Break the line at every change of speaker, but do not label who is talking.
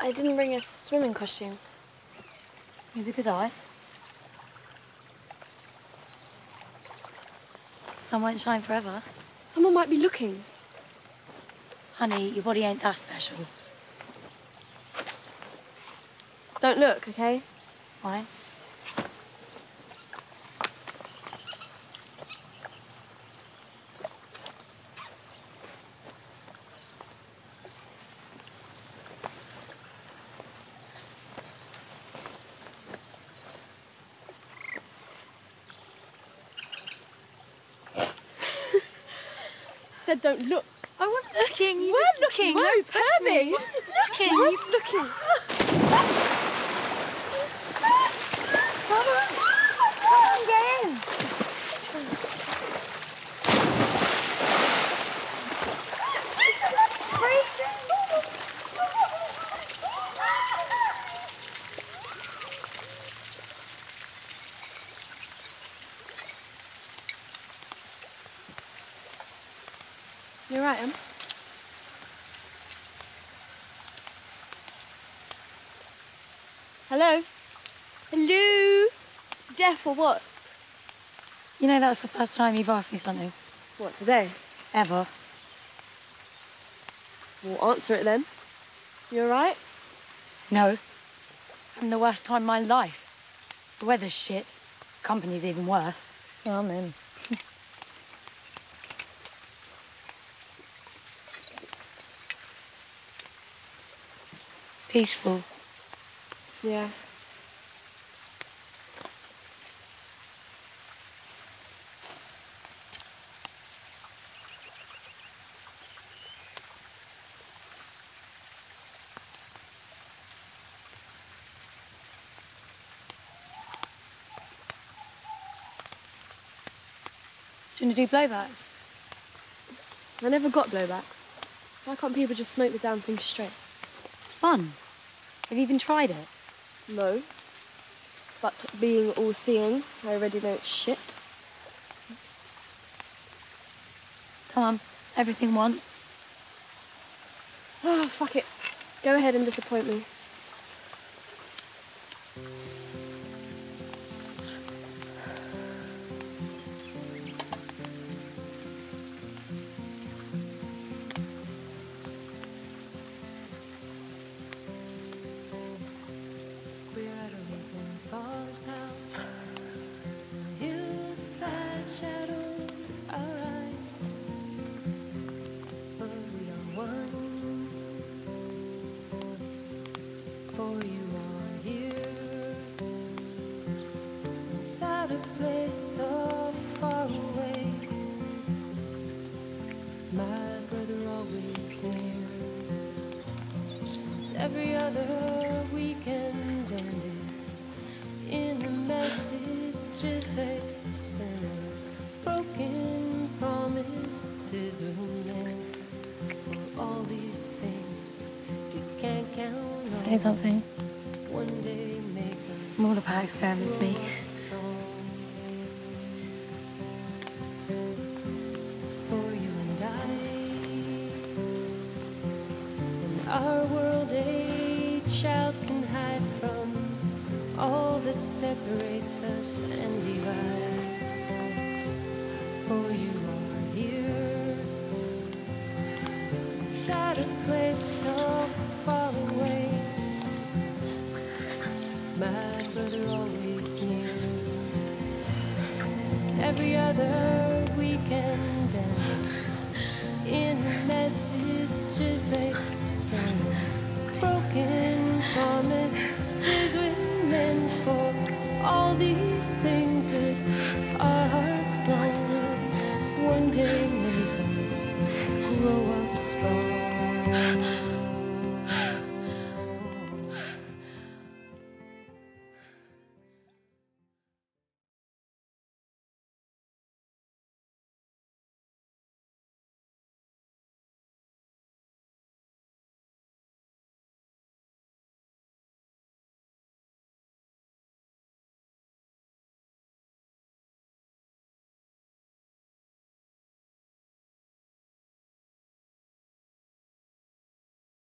I didn't bring a swimming costume.
Neither did I. Sun won't shine forever.
Someone might be looking.
Honey, your body ain't that special.
Don't look, okay?
Why?
Said don't look.
I wasn't looking. You
weren't
just looking.
No, pervy.
Looking.
You weren't looking.
Come on. Come on, get in.
You're right, Em. Hello? Hello? Deaf or what?
You know, that's the first time you've asked me something.
What, today?
Ever.
Well, answer it then. You all right?
No. I'm the worst time of my life. The weather's shit. Company's even worse. Yeah, I'm in. It's peaceful.
Yeah.
Do you want to do blowbacks?
I never got blowbacks. Why can't people just smoke the damn thing straight?
It's fun. Have you even tried it?
No. But being all-seeing, I already know it's shit.
Come on, everything once.
Oh, fuck it. Go ahead and disappoint me.
Every other weekend, and it's in the messages they send. Broken promises we made for all these things you can't count on.
Say something.
One day make us
I'm all about experiments, me.
for you and I. Our world a child can hide from all that separates us and divides. For you are here, inside a place so far away. My brother always near. Every other weekend ends in messages they send. Broken promises we meant for all these things that our hearts long will one day make us grow up strong.